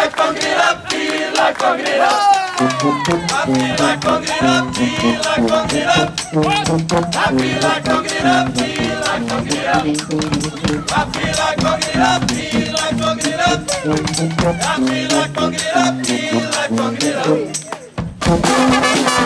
like funkin' it up, feel like funkin' it up. I feel like funkin' it up, feel like funkin' it up. I feel like funkin' it up, feel like funkin' it up. I feel like funkin' it up, feel like funkin' it up. I feel like funkin' it up, feel like funkin' it up.